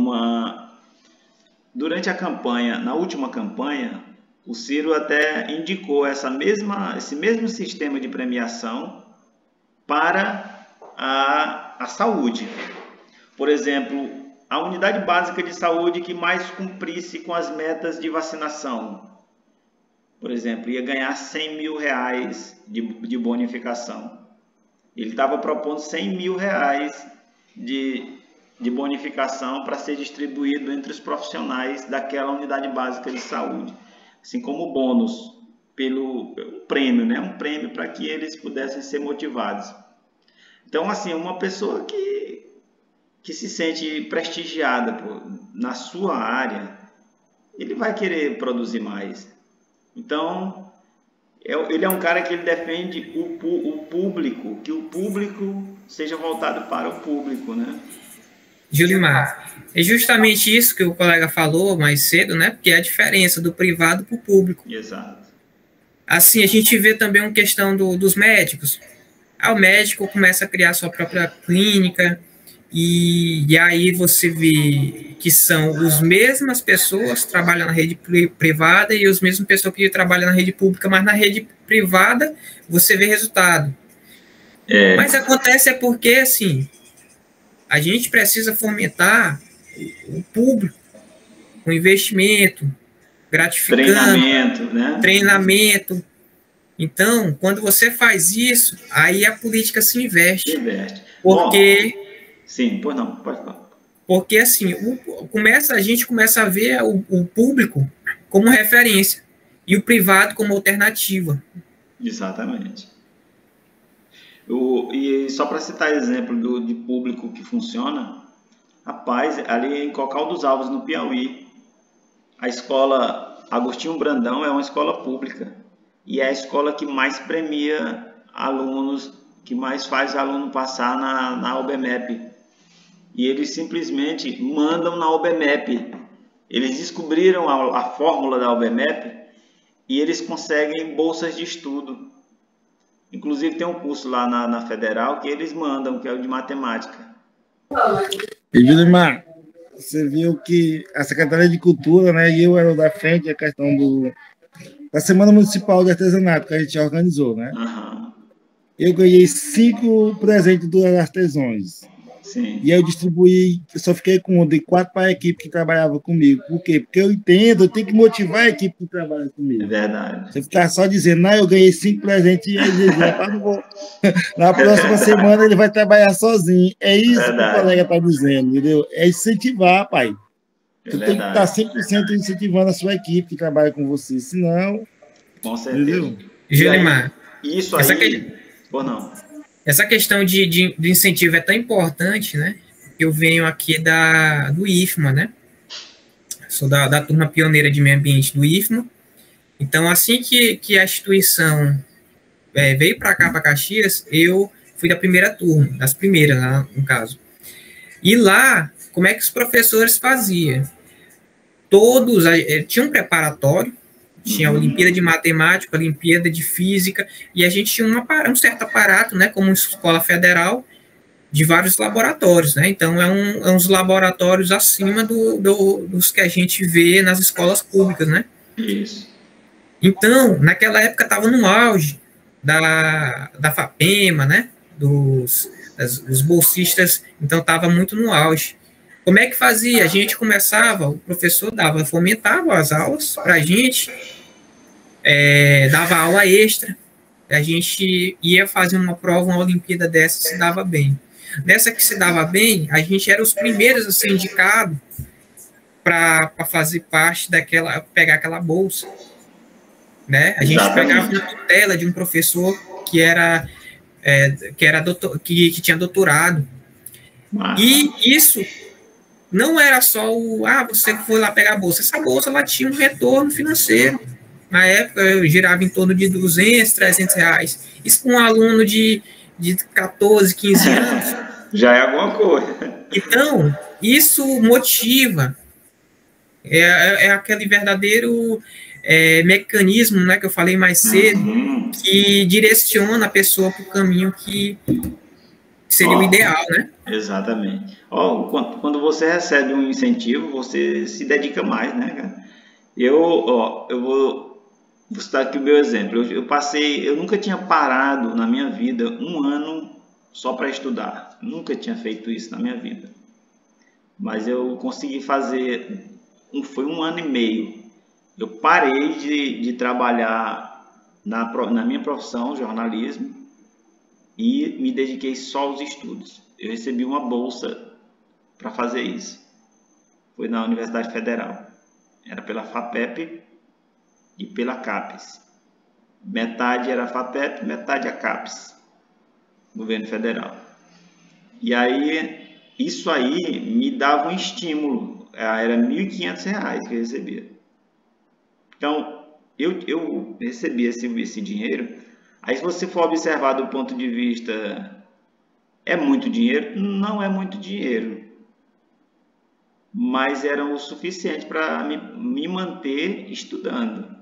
Durante a campanha, na última campanha, o Ciro até indicou esse mesmo sistema de premiação para a saúde. Por exemplo, a unidade básica de saúde que mais cumprisse com as metas de vacinação, por exemplo, ia ganhar R$100 mil de bonificação. Ele estava propondo R$100 mil de bonificação para ser distribuído entre os profissionais daquela unidade básica de saúde, assim como bônus pelo prêmio, né? Um prêmio para que eles pudessem ser motivados. Então, assim, uma pessoa que se sente prestigiada na sua área, ele vai querer produzir mais. Então, ele é um cara que ele defende o público, que o público seja voltado para o público, né? Julimar, é justamente isso que o colega falou mais cedo, né? Porque é a diferença do privado para o público. Exato. Assim, a gente vê também uma questão dos médicos. O médico começa a criar sua própria clínica e aí você vê que são as mesmas pessoas que trabalham na rede privada e as mesmas pessoas que trabalham na rede pública, mas na rede privada você vê resultado. Mas acontece porque, assim, a gente precisa fomentar o público, o investimento, gratificando, treinamento. Então, quando você faz isso, aí a política se investe. Porque... Bom, sim, pois não, pode falar. Porque, assim, a gente começa a ver o público como referência e o privado como alternativa. Exatamente. E só para citar exemplo de público que funciona, rapaz, ali em Cocal dos Alves, no Piauí, a escola Agostinho Brandão é uma escola pública e é a escola que mais premia alunos, que mais faz aluno passar na OBMEP. E eles simplesmente mandam na OBMEP. Eles descobriram a fórmula da OBMEP e eles conseguem bolsas de estudo. Inclusive tem um curso lá na Federal que eles mandam, que é o de matemática. E Julimar, você viu que a Secretaria de Cultura, né, e eu era da frente a questão da Semana Municipal de Artesanato que a gente organizou, né? Uhum. Eu ganhei 5 presentes dos artesãos. Sim. E aí eu distribuí, eu só fiquei com 4 para a equipe que trabalhava comigo. Por quê? Porque eu entendo, eu tenho que motivar a equipe que trabalha comigo. É verdade. Você ficar só dizendo, não, eu ganhei 5 presentes e aí na próxima semana ele vai trabalhar sozinho. É isso que o colega está dizendo, entendeu? É incentivar, pai. Você tem que estar 100% incentivando a sua equipe que trabalha com você, senão... Com certeza. Entendeu? Julimar, isso aí... Ou não? Essa questão de incentivo é tão importante, né? Eu venho aqui do IFMA, né? Sou da turma pioneira de meio ambiente do IFMA. Então, assim que a instituição veio para cá, para Caxias, eu fui da primeira turma, das primeiras, né, no caso. E lá, como é que os professores faziam? Todos, tinha um preparatório, tinha a Olimpíada de Matemática, a Olimpíada de Física, e a gente tinha um certo aparato, né, como escola federal, de vários laboratórios, né? Então, uns laboratórios acima dos que a gente vê nas escolas públicas, né? Isso. Então, naquela época, estava no auge da FAPEMA, né? Dos bolsistas, então estava muito no auge. Como é que fazia? A gente começava, o professor fomentava as aulas para a gente, dava aula extra, a gente ia fazer uma prova, uma Olimpíada dessa, se dava bem. Nessa que se dava bem, a gente era os primeiros a ser indicados para fazer parte pegar aquela bolsa. Né? A gente pegava uma tutela de um professor que tinha doutorado. E isso não era só você foi lá pegar a bolsa. Essa bolsa ela tinha um retorno financeiro. Na época, eu girava em torno de 200, 300 reais. Isso para um aluno de 14, 15 anos. Já é alguma coisa. Então, isso motiva. É aquele verdadeiro mecanismo, né, que eu falei mais cedo, que direciona a pessoa para o caminho que seria o ideal, né? Exatamente. Ó, quando você recebe um incentivo, você se dedica mais, né, cara? Eu vou citar aqui o meu exemplo. Eu nunca tinha parado na minha vida um ano só para estudar. Nunca tinha feito isso na minha vida. Mas eu consegui fazer, foi um ano e meio. Eu parei de trabalhar na minha profissão, jornalismo, e me dediquei só aos estudos. Eu recebi uma bolsa para fazer isso. Foi na Universidade Federal. Era pela FAPEP e pela CAPES. Metade era a FAPEP, metade a CAPES, governo federal. E aí, isso aí me dava um estímulo. Era R$ 1.500 que eu recebia. Então, eu recebi esse dinheiro. Aí, se você for observar do ponto de vista, é muito dinheiro? Não é muito dinheiro. Mas era o suficiente para me manter estudando.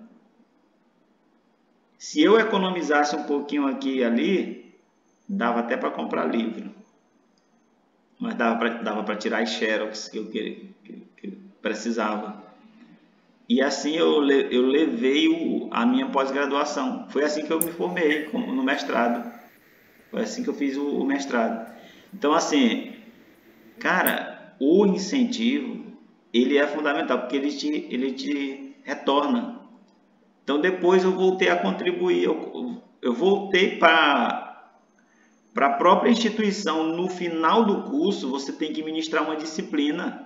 Se eu economizasse um pouquinho aqui e ali, dava até para comprar livro. Mas dava para tirar as xerox que eu precisava. E assim eu levei a minha pós-graduação. Foi assim que eu me formei no mestrado. Foi assim que eu fiz o mestrado. Então, assim, cara, o incentivo, ele é fundamental, porque ele te retorna. Então, depois eu voltei a contribuir. Eu voltei para a própria instituição. No final do curso, você tem que ministrar uma disciplina.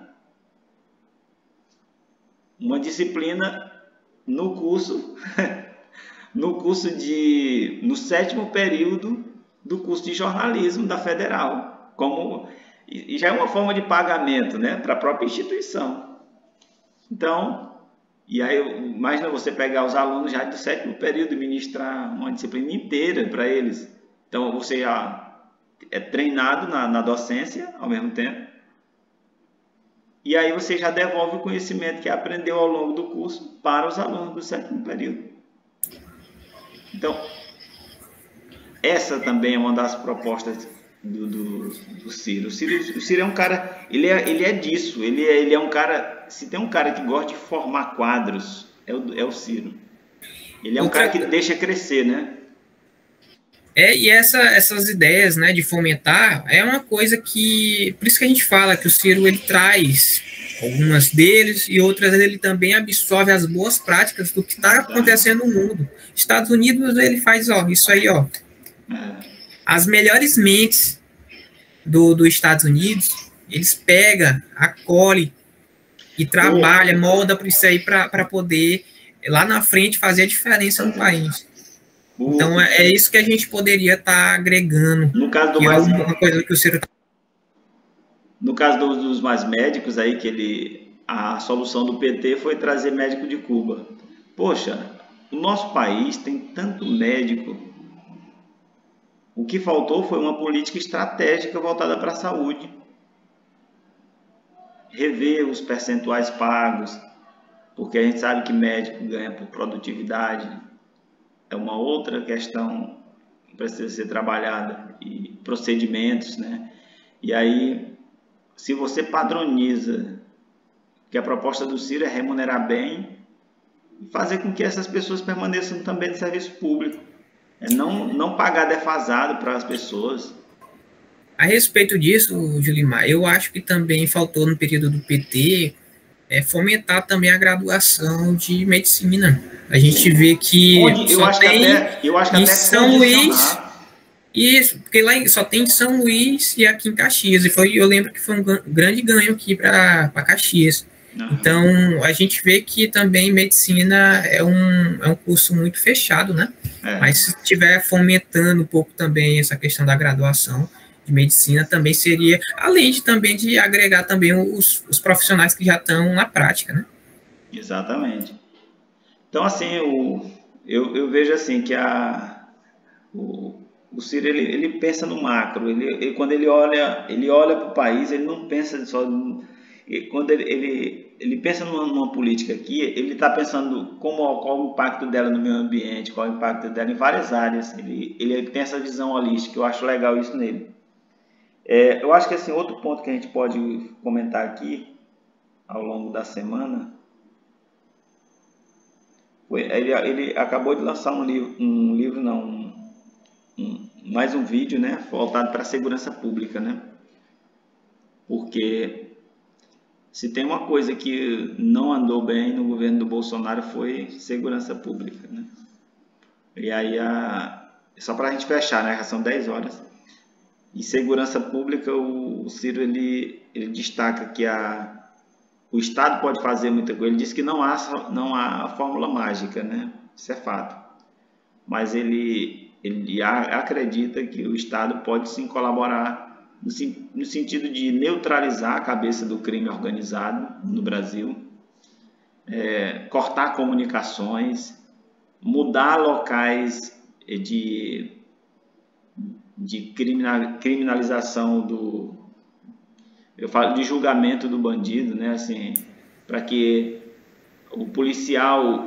Uma disciplina no curso, no 7º período do curso de jornalismo da Federal. E já é uma forma de pagamento, né, para a própria instituição. Então, e aí, imagina você pegar os alunos já do 7º período e ministrar uma disciplina inteira para eles. Então, você já é treinado na docência ao mesmo tempo. E aí você já devolve o conhecimento que aprendeu ao longo do curso para os alunos do 7º período. Então, essa também é uma das propostas do Ciro. O Ciro é um cara, ele é disso, ele é um cara, se tem um cara que gosta de formar quadros, é o Ciro. Ele é um cara que deixa crescer, né? E essas ideias, né, de fomentar, é uma coisa que, por isso que a gente fala que o Ciro, ele traz algumas deles e outras ele também absorve as boas práticas do que está acontecendo no mundo. Estados Unidos, ele faz, isso aí, as melhores mentes dos Estados Unidos, eles pegam, acolhem e trabalham, molda para isso aí para poder, lá na frente, fazer a diferença no país. Então, é isso que a gente poderia estar agregando. No caso uma coisa que o Ciro... No caso dos mais médicos, aí a solução do PT foi trazer médico de Cuba. Poxa, o nosso país tem tanto médico. O que faltou foi uma política estratégica voltada para a saúde. Rever os percentuais pagos, porque a gente sabe que médico ganha por produtividade. É uma outra questão que precisa ser trabalhada, e procedimentos, né? E aí, se você padroniza, que a proposta do Ciro é remunerar bem e fazer com que essas pessoas permaneçam também no serviço público, não pagar defasado para as pessoas. A respeito disso, Julimar, eu acho que também faltou no período do PT fomentar também a graduação de medicina. A gente vê que só tem em São Luís, isso, porque lá só tem em São Luís e aqui em Caxias, eu lembro que foi um grande ganho aqui para Caxias. Então, a gente vê que também medicina é um curso muito fechado, né? Mas se estiver fomentando um pouco também essa questão da graduação de medicina, também seria, além de agregar também os profissionais que já estão na prática, né? Exatamente. Então, assim, eu vejo assim que o Ciro, ele pensa no macro, quando ele olha para o país, ele não pensa só... Quando ele pensa numa política aqui, ele está pensando qual o impacto dela no meio ambiente, qual o impacto dela em várias áreas. Ele tem essa visão holística, eu acho legal isso nele. Eu acho que assim, outro ponto que a gente pode comentar aqui ao longo da semana foi ele acabou de lançar mais um vídeo, né, voltado para a segurança pública, né? Porque se tem uma coisa que não andou bem no governo do Bolsonaro foi segurança pública, né? E aí, só para a gente fechar, né? Já são 10 horas. Em segurança pública, o Ciro ele destaca que o Estado pode fazer muita coisa. Ele diz que não há fórmula mágica, né? Isso é fato. Mas ele acredita que o Estado pode sim colaborar no sentido de neutralizar a cabeça do crime organizado no Brasil, cortar comunicações, mudar locais de criminalização eu falo de julgamento do bandido, né? Assim, para que o policial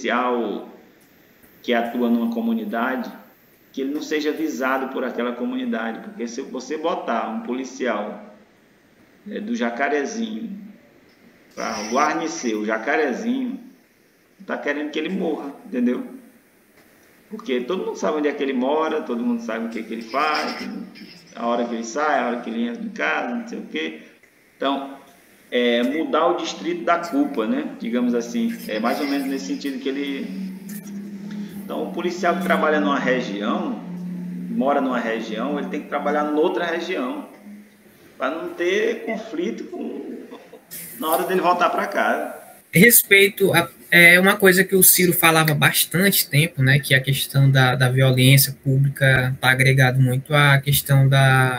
que atua numa comunidade, que ele não seja visado por aquela comunidade, porque se você botar um policial do Jacarezinho para guarnecer o Jacarezinho, está querendo que ele morra, entendeu? Porque todo mundo sabe onde é que ele mora, todo mundo sabe o que ele faz, a hora que ele sai, a hora que ele entra em casa, não sei o quê. Então, mudar o distrito da culpa, né? Digamos assim, mais ou menos nesse sentido que ele... Então, o policial que trabalha numa região, mora numa região, ele tem que trabalhar noutra região, para não ter conflito na hora dele voltar para casa. Respeito é uma coisa que o Ciro falava há bastante tempo, né, que a questão da violência pública está agregado muito à questão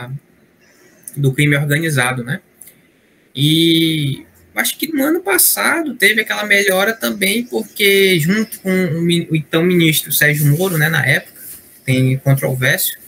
do crime organizado, né? E acho que no ano passado teve aquela melhora também, porque junto com o então ministro Sérgio Moro, né, na época, tem controvérsia,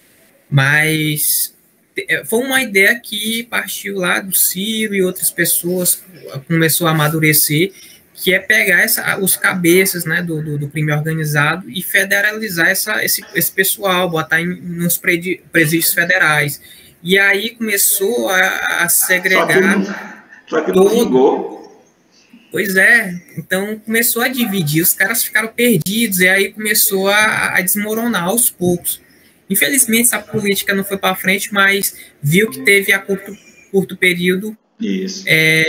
mas foi uma ideia que partiu lá do Ciro e outras pessoas, começou a amadurecer, que é pegar os cabeças, né, do crime organizado e federalizar esse pessoal, botar nos presídios federais. E aí começou a segregar... Só que não vingou. Pois é, então começou a dividir, os caras ficaram perdidos, e aí começou a desmoronar aos poucos. Infelizmente, essa política não foi para frente, mas viu que teve a curto período, isso.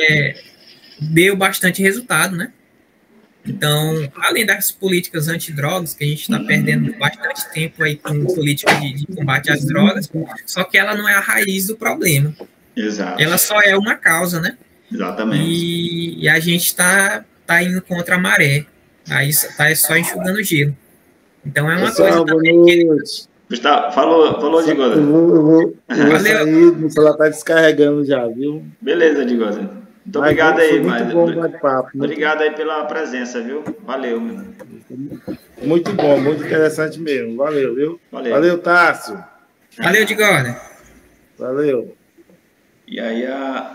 Deu bastante resultado, né? Então, além das políticas antidrogas, que a gente está perdendo bastante tempo aí com política de combate às drogas, só que ela não é a raiz do problema. Exato. Ela só é uma causa, né? Exatamente. E a gente está indo contra a maré. Aí está só enxugando gelo. Então, é uma coisa também que... Gustavo, falou Digosa. Eu vou sair, o celular está descarregando já, viu? Beleza, Digosa. Muito obrigado aí, bate-papo. Obrigado aí pela presença, viu? Valeu, meu. Muito bom, muito interessante mesmo. Valeu, viu? Valeu, Tássio. Valeu, Digosa. Valeu. E aí,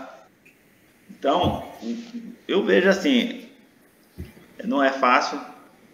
então, eu vejo assim, não é fácil,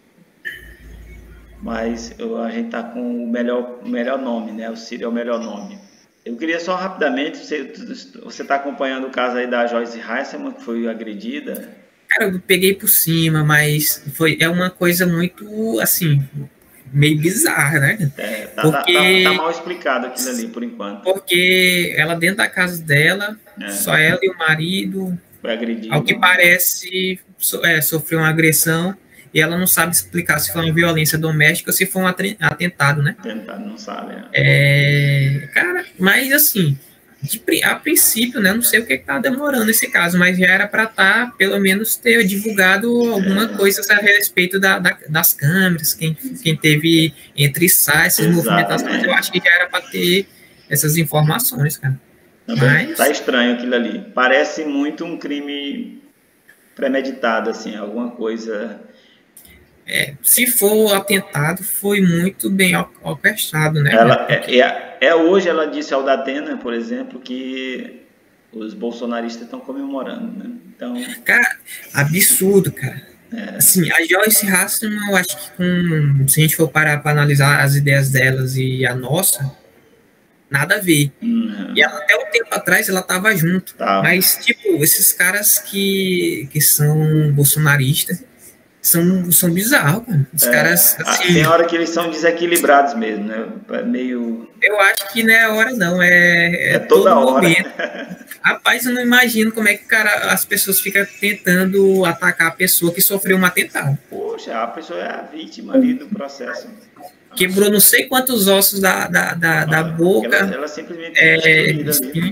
mas a gente tá com o melhor nome, né? O Ciro é o melhor nome. Eu queria só rapidamente, você está acompanhando o caso aí da Joyce Hasselman, que foi agredida? Cara, eu peguei por cima, mas é uma coisa muito, assim, meio bizarra, né? Tá mal explicado aquilo ali, por enquanto. Porque ela dentro da casa dela, só ela e o marido, foi agredido. Ao que parece, sofreu uma agressão, e ela não sabe explicar se foi uma violência doméstica ou se foi um atentado, né? Atentado, não sabe. Cara, mas assim, a princípio, né, não sei o que está demorando esse caso, mas já era para pelo menos ter divulgado alguma coisa a respeito das câmeras, quem teve entre essas movimentações, eu acho que já era para ter essas informações, cara. Mas tá estranho aquilo ali. Parece muito um crime premeditado, assim, alguma coisa... se for atentado, foi muito bem orquestrado, né? Hoje ela disse ao Datena, por exemplo, que os bolsonaristas estão comemorando, né? Então... Cara, absurdo, cara. Assim, a Joyce Hasselman, eu acho que se a gente for parar para analisar as ideias delas e a nossa, nada a ver. E ela, até um tempo atrás ela tava junto. Mas, tipo, esses caras que são bolsonaristas são bizarros, cara. Os caras, assim, tem hora que eles são desequilibrados mesmo, né? Meio... Eu acho que não é hora, não. É toda todo hora. Momento. Rapaz, eu não imagino como é que as pessoas ficam tentando atacar a pessoa que sofreu um atentado. Poxa, a pessoa é a vítima ali do processo. Quebrou não sei quantos ossos da boca. Ela simplesmente ali.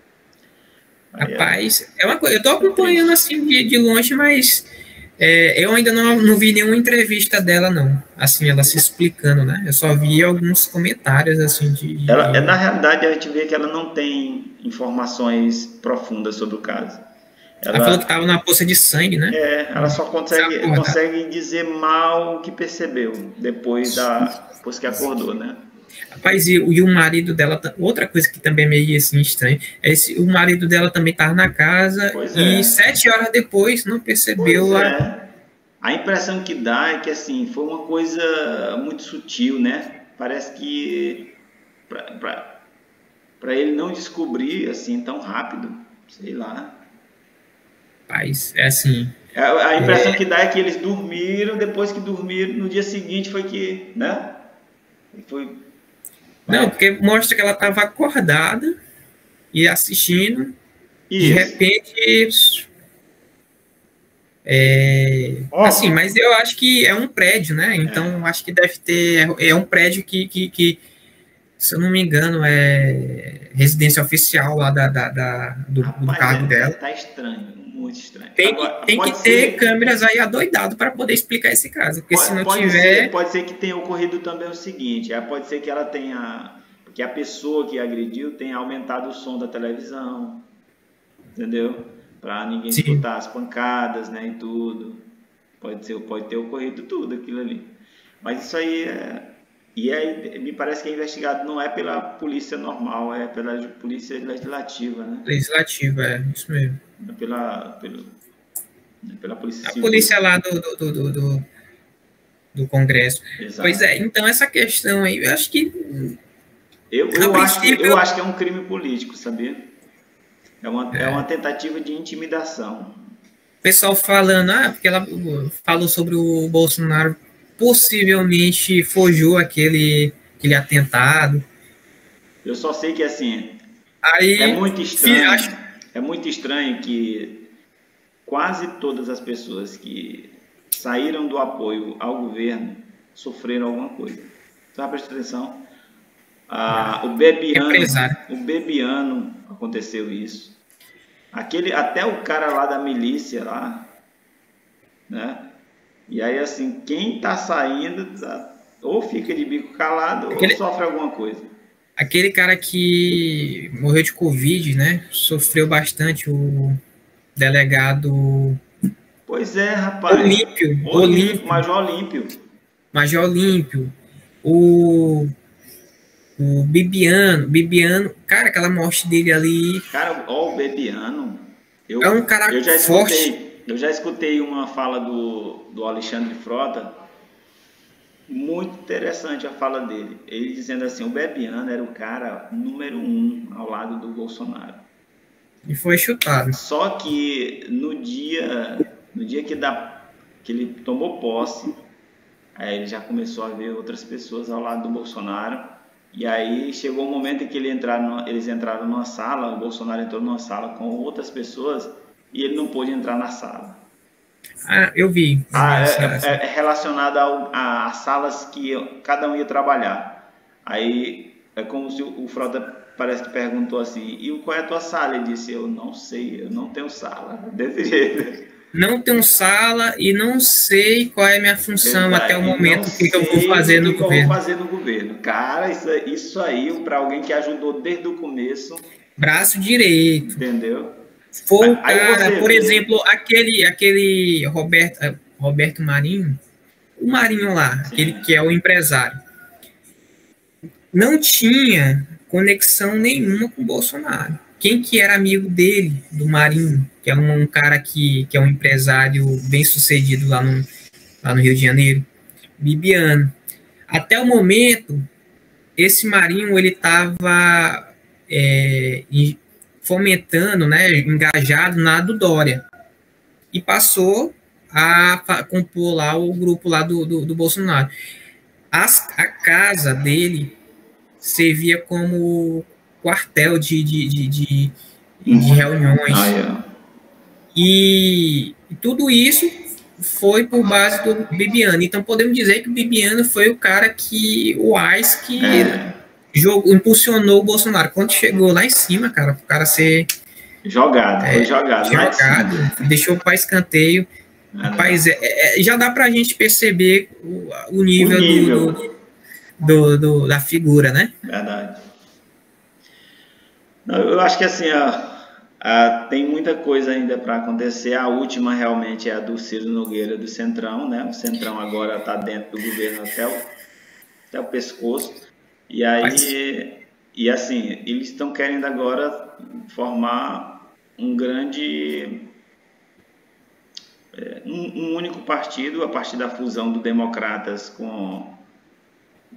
Rapaz, é uma coisa. Eu tô acompanhando assim de longe, mas eu ainda não vi nenhuma entrevista dela, não. Assim, ela se explicando, né? Eu só vi alguns comentários, assim, na realidade, a gente vê que ela não tem informações profundas sobre o caso. Ela falou que estava na poça de sangue, né? Ela só consegue dizer mal o que percebeu depois que acordou, né? Rapaz, e o marido dela, outra coisa que também é meio assim estranho, o marido dela também estava na casa e 7 horas depois não percebeu A impressão que dá é que assim, foi uma coisa muito sutil, né? Parece que para ele não descobrir assim tão rápido, sei lá. Rapaz, é assim. A impressão que dá é que eles dormiram, depois que dormiram, no dia seguinte foi que, né? Não, porque mostra que ela estava acordada e assistindo. Isso. De repente. Assim, mas eu acho que é um prédio, né? Então, acho que deve ter. É um prédio que, se eu não me engano, é residência oficial lá do cargo dela. Tá estranho, muito estranho. Tem que ter câmeras aí adoidado para poder explicar esse caso, porque se não tiver... Pode ser que tenha ocorrido também o seguinte, pode ser que ela tenha... Porque a pessoa que agrediu tenha aumentado o som da televisão, entendeu? Para ninguém escutar as pancadas, né, e tudo. Pode ter ocorrido tudo aquilo ali. Mas isso aí E aí, me parece que é investigado não é pela polícia normal, é pela polícia legislativa, né? Legislativa, isso mesmo. Pela polícia civil. A polícia lá do Congresso. Exato. Pois é, então essa questão aí, eu acho que... Eu acho que é um crime político, sabia? É uma tentativa de intimidação. O pessoal falando, porque ela falou sobre o Bolsonaro, possivelmente forjou aquele atentado. Eu só sei que assim, aí, é muito estranho. É muito estranho que quase todas as pessoas que saíram do apoio ao governo sofreram alguma coisa. Então, presta atenção. O Bebiano aconteceu isso. Até o cara lá da milícia lá, né? E aí, assim, quem tá saindo ou fica de bico calado ou sofre alguma coisa. Aquele cara que morreu de Covid, né? Sofreu bastante, o delegado... Pois é, rapaz. Olímpio. Major Olímpio. O Bibiano. Cara, aquela morte dele ali... Cara, o Bebiano... É um cara forte. Eu já escutei uma fala do Alexandre Frota, muito interessante a fala dele. Ele dizendo assim, o Bebiano era o cara número 1 ao lado do Bolsonaro. E foi chutado. Só que no dia que ele tomou posse, aí ele já começou a ver outras pessoas ao lado do Bolsonaro. E aí chegou o momento em que eles entraram numa sala, o Bolsonaro entrou numa sala com outras pessoas e ele não pôde entrar na sala. Eu vi. É relacionado a salas que cada um ia trabalhar. Aí é como se o Frota parece que perguntou assim, e qual é a tua sala? Ele disse, eu não sei, eu não tenho sala. Desse jeito. Não tenho sala e não sei qual é a minha função até o momento que eu vou fazer no governo. Cara, isso aí para alguém que ajudou desde o começo. Braço direito. Entendeu? Foi o cara, por exemplo, aquele Roberto Marinho, o Marinho lá, sim, aquele que é o empresário, não tinha conexão nenhuma com o Bolsonaro. Quem que era amigo dele, do Marinho, que é um cara que é um empresário bem sucedido lá no Rio de Janeiro? Bibiano. Até o momento, esse Marinho, ele estava fomentando, né, engajado na do Dória, e passou a compor lá o grupo lá do Bolsonaro. A casa dele servia como quartel de reuniões. E tudo isso foi por base do Bibiano. Então podemos dizer que o Bibiano foi o cara que impulsionou o Bolsonaro. Quando chegou lá em cima, cara, o cara ser jogado, deixou para escanteio. Rapaz, já dá pra gente perceber o nível da figura, né? Verdade. Eu acho que assim, tem muita coisa ainda para acontecer. A última realmente é a do Ciro Nogueira do Centrão, né? O Centrão agora está dentro do governo até o pescoço. E aí, e assim, eles estão querendo agora formar um único partido a partir da fusão do Democratas com o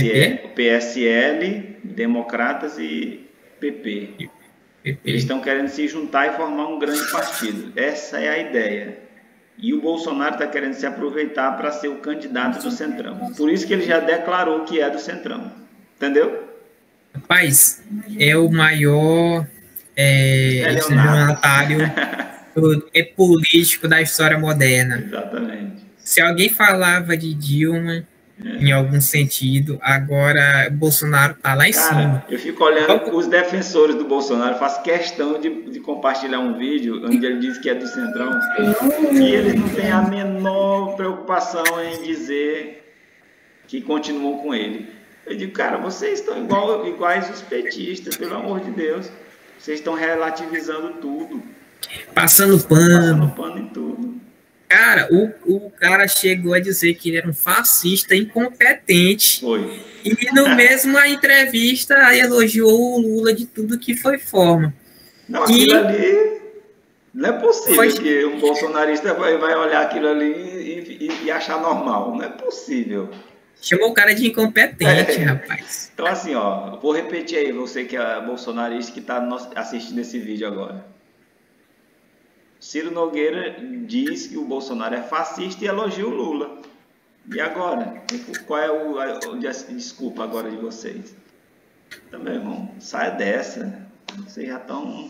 PSL, Democratas e PP. Eles estão querendo se juntar e formar um grande partido. Essa é a ideia. E o Bolsonaro está querendo se aproveitar para ser o candidato do Centrão. Por isso que ele já declarou que é do Centrão. Entendeu? Rapaz, é o maior estelionatário político da história moderna. Exatamente. Se alguém falava de Dilma, em algum sentido, agora Bolsonaro tá lá em cima. Eu fico olhando os defensores do Bolsonaro, faço questão de compartilhar um vídeo onde ele diz que é do Centrão, e eles não têm a menor preocupação em dizer que continuam com ele. Eu digo, cara, vocês estão iguais os petistas, pelo amor de Deus. Vocês estão relativizando tudo. Passando pano em tudo. Cara, o cara chegou a dizer que ele era um fascista incompetente. Foi. E no mesma entrevista elogiou o Lula de tudo que foi forma. Não, aquilo ali não é possível que um bolsonarista vai olhar aquilo ali e achar normal. Não é possível. Chamou o cara de incompetente, rapaz. Então assim, vou repetir aí, você que é bolsonarista que está assistindo esse vídeo agora. Ciro Nogueira diz que o Bolsonaro é fascista e elogia o Lula. E agora? Qual é a desculpa agora de vocês? Então, meu irmão, saia dessa. Vocês já estão...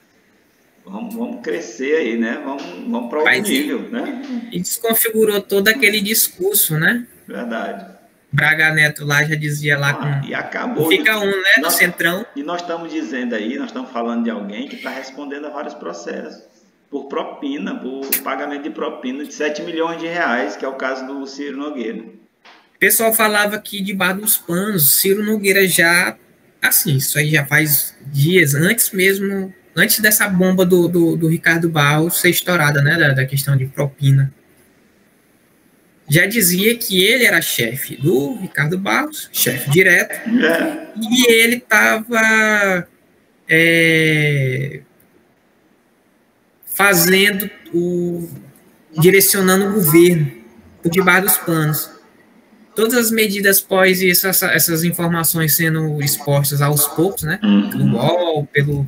Vamos crescer aí, né? Vamos para outro nível, né? E desconfigurou todo aquele discurso, né? Verdade. Braga Neto lá já dizia lá e acabou. Fica né, no Centrão. E nós estamos dizendo aí, nós estamos falando de alguém que está respondendo a vários processos. Por propina, por pagamento de propina de 7 milhões de reais, que é o caso do Ciro Nogueira. O pessoal falava que debaixo dos panos, Ciro Nogueira já, assim, isso aí já faz dias, antes dessa bomba do Ricardo Barros ser estourada, né, da questão de propina. Já dizia que ele era chefe do Ricardo Barros, chefe direto, e ele estava... direcionando o governo por debaixo dos panos. Todas as medidas pós essas informações sendo expostas aos poucos, né? Pelo UOL,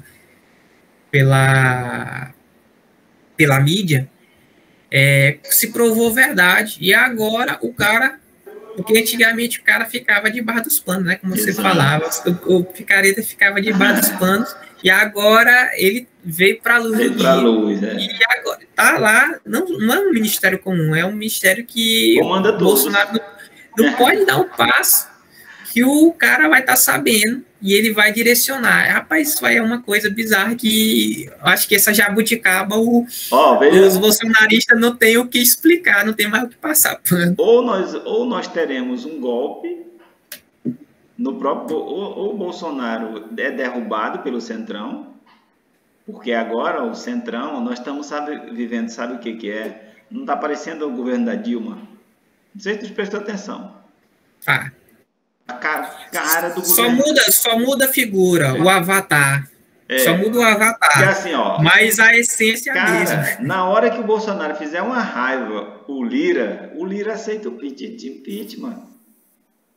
pela mídia, se provou verdade. E agora porque antigamente o cara ficava debaixo dos panos, né? Como você falava, o picareta ficava debaixo dos panos. E agora ele veio para a luz do dia. E agora tá lá, não é um ministério comum, é um ministério que comanda o Bolsonaro não pode dar um passo que o cara vai estar sabendo e ele vai direcionar. Rapaz, isso aí é uma coisa bizarra que acho que essa jabuticaba os bolsonaristas não tem o que explicar, não tem mais o que passar. Ou nós teremos um golpe no próprio, ou o Bolsonaro é derrubado pelo Centrão, porque agora o Centrão, nós estamos vivendo, sabe o que é? Não está parecendo o governo da Dilma? Não sei se tu prestou atenção. A cara do governo. Só muda a figura, o avatar. Só muda o avatar. Assim, mas a essência é a mesma. Na hora que o Bolsonaro fizer uma raiva, o Lira aceita o pedido de impeachment.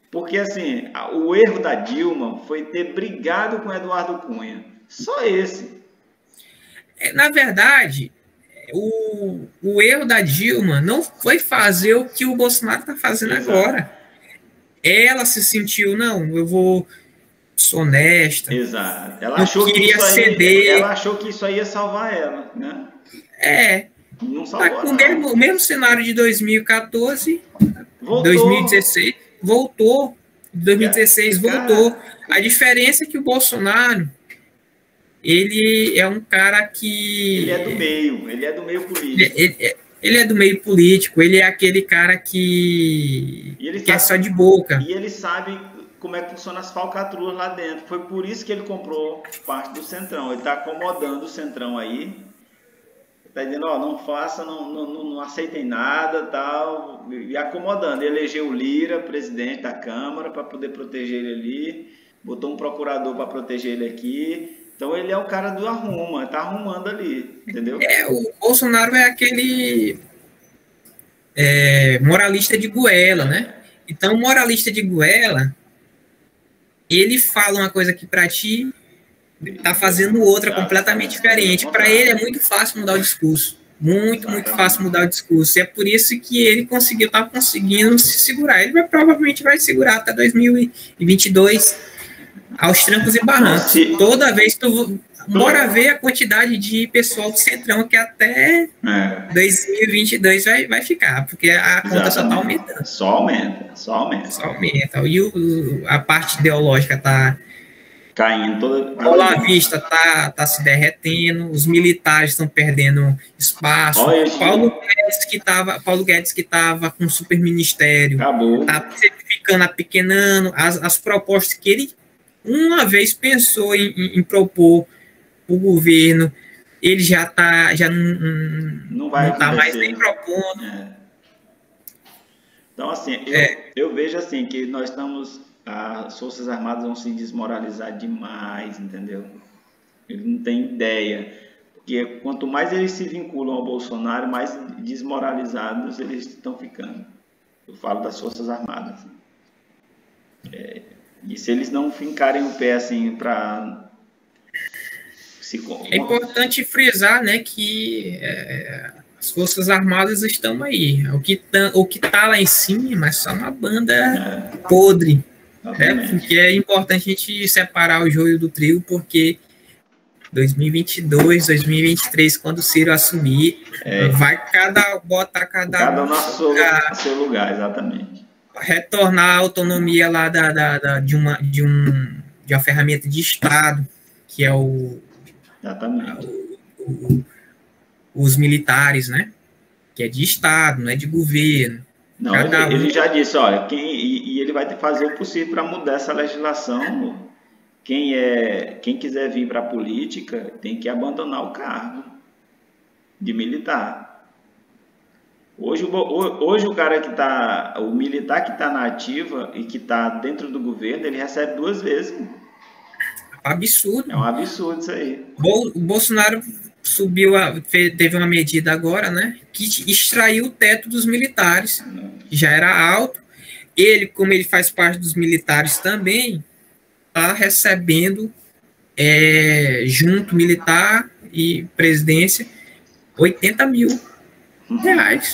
Porque, assim, o erro da Dilma foi ter brigado com Eduardo Cunha. Só esse. Na verdade, o erro da Dilma não foi fazer o que o Bolsonaro está fazendo agora. Ela se sentiu, não, sou honesta. Exato. Ela achou que isso aí ia salvar ela, né? Não salvou, o mesmo cenário de 2014, 2016, voltou. 2016 voltou. A diferença é que o Bolsonaro, ele é um cara que... Ele é do meio político. Ele é do meio político, ele é aquele cara que é só de boca. E ele sabe como é que funciona as falcatruas lá dentro. Foi por isso que ele comprou parte do Centrão. Ele está acomodando o Centrão aí. Está dizendo, não faça, não aceitem nada, tal, e acomodando. Ele elegeu o Lira, presidente da Câmara, para poder proteger ele ali, botou um procurador para proteger ele aqui. Então ele é o cara do arruma, está arrumando ali, entendeu? O Bolsonaro é aquele moralista de goela, né? Então, o moralista de goela, ele fala uma coisa que para ti tá fazendo outra completamente diferente. Para ele é muito fácil mudar o discurso. Muito fácil mudar o discurso. E é por isso que ele tá conseguindo se segurar. Ele provavelmente vai segurar até 2022 aos trancos e barrancos. Toda vez bora ver a quantidade de pessoal do Centrão que até 2022 vai ficar, porque a conta só tá aumentando. Só aumenta. E a parte ideológica tá caindo. O olavista tá se derretendo, os militares estão perdendo espaço. Paulo Guedes que estava com o superministério tá ficando apequenando. As propostas que ele uma vez pensou em propor o governo, ele já não tá mais nem propondo. Então, assim, eu vejo assim que nós estamos... As Forças Armadas vão se desmoralizar demais, entendeu? Ele não tem ideia. Porque quanto mais eles se vinculam ao Bolsonaro, mais desmoralizados eles estão ficando. Eu falo das Forças Armadas. E se eles não fincarem o pé assim para... É importante frisar, né, que as Forças Armadas estão aí. O que tá lá em cima é só uma banda podre. Porque é importante a gente separar o joio do trigo, porque 2022, 2023, quando o Ciro assumir, vai botar cada um no seu lugar, exatamente. Retornar a autonomia lá de uma ferramenta de Estado, que é os militares, né? Que é de Estado, não é de governo. Não, ele já disse, olha, e ele vai fazer o possível para mudar essa legislação. Quem quiser vir para a política tem que abandonar o cargo de militar. Hoje o cara o militar que está na ativa e que está dentro do governo, ele recebe 2 vezes. Absurdo. É um absurdo isso aí. O Bolsonaro teve uma medida agora, né, que extraiu o teto dos militares, já era alto. Ele, como ele faz parte dos militares também, está recebendo junto militar e presidência 80 mil reais.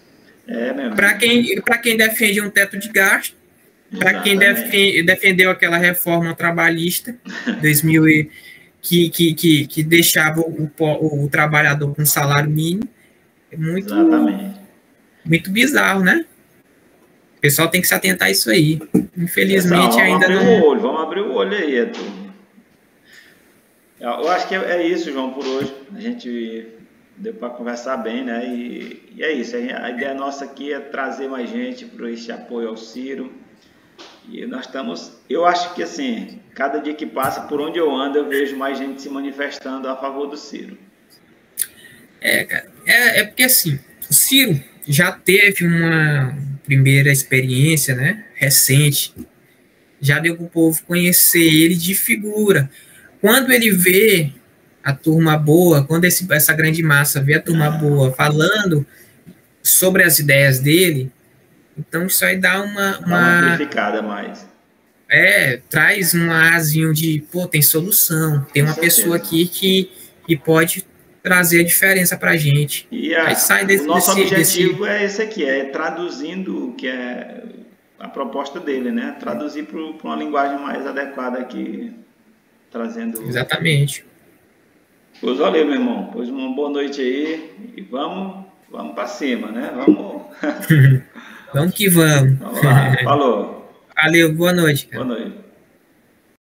Para quem defende um teto de gasto, para quem defendeu aquela reforma trabalhista 2000 que deixava o trabalhador com salário mínimo, é muito bizarro, né? O pessoal tem que se atentar a isso aí. Infelizmente ainda não... Vamos abrir o olho aí, turma. Eu acho que é isso, João, por hoje. A gente deu para conversar bem, né? E é isso. A ideia nossa aqui é trazer mais gente para esse apoio ao Ciro. E nós estamos... Eu acho que, assim, cada dia que passa, por onde eu ando, eu vejo mais gente se manifestando a favor do Ciro. Cara. Porque, assim, o Ciro já teve uma primeira experiência, né, recente. Já deu para o povo conhecer ele de figura. Quando ele vê a turma boa, quando essa grande massa vê a turma boa falando sobre as ideias dele, Então isso aí dá Dá uma amplificada mais. Traz um arzinho de, pô, tem solução, tem uma pessoa aqui que pode trazer a diferença pra gente. E o nosso objetivo é esse aqui, é traduzindo o que é a proposta dele, né? Traduzir para uma linguagem mais adequada aqui, trazendo... Exatamente. Pois valeu, meu irmão. Pois uma boa noite aí e vamos para cima, né? Vamos... Vamos que vamos. Vamos lá. Falou. Valeu, boa noite, cara. Boa noite.